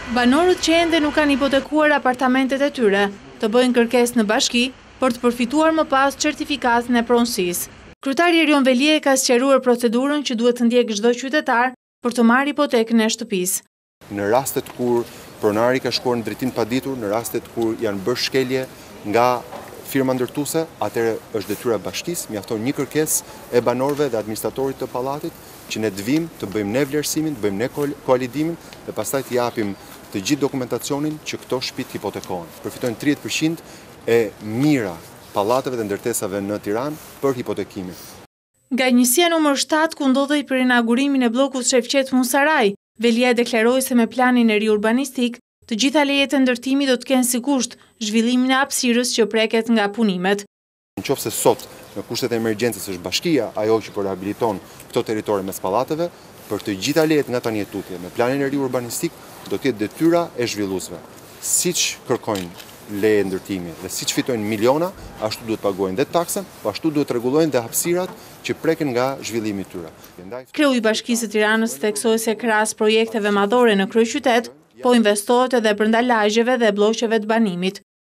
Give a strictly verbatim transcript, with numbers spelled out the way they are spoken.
Banorët që ende nuk kanë hipotekuar apartamentet e tyre, të bëjnë kërkesë në bashki për të përfituar më pas certifikatin e pronësisë. Kryetari Erion Velie ka sqaruar procedurën që duhet të ndjekë çdo qytetar për të marrë hipotekën e shtëpisë. Në rastet kur pronari ka shkuar në drejtim paditur, në rastet kur janë bërë shkelje nga firma ndërtuese, atëherë është detyra e bashkisë, mjafton një kërkesë e banorëve dhe administratorit të pallatit që ne të vim, të bëjmë ne vlerësimin, të bëjmë ne koalidimin dhe pastaj të japim të gjithë dokumentacionin që këto shtëpi të hipotekohen. Përfitojnë tridhjetë përqind e mira pallateve dhe ndërtesave në Tiranë për hipotekimin. Nga njësia numër shtatë ku ndodhej për inaugurimin e bllokut Shefqet Musaraj, Velia deklaroi se me planin e ri urbanistik, të gjitha lejet e ndërtimit do të kenë si kusht zhvillimin e hapësirës që preket nga punimet. Nëse sot në kushtet e emergjencës është bashkia ajo që po rehabiliton këto territore mes pallateve, për të gjitha lejet nga tani e tutje me planin e ri urbanistik do të jetë detyra e zhvilluesve. Siç kërkojnë leje ndërtimi dhe siç fitojnë miliona, ashtu duhet paguajnë dhe taksën, po ashtu duhet rregullojnë dhe hapësirat që preken nga zhvillimi i tyre. Kreu i Bashkisë së Tiranës theksoi se krahas projekteve madhore në kryeqytet, po investohet edhe brenda lagjeve dhe blloqeve të banimit.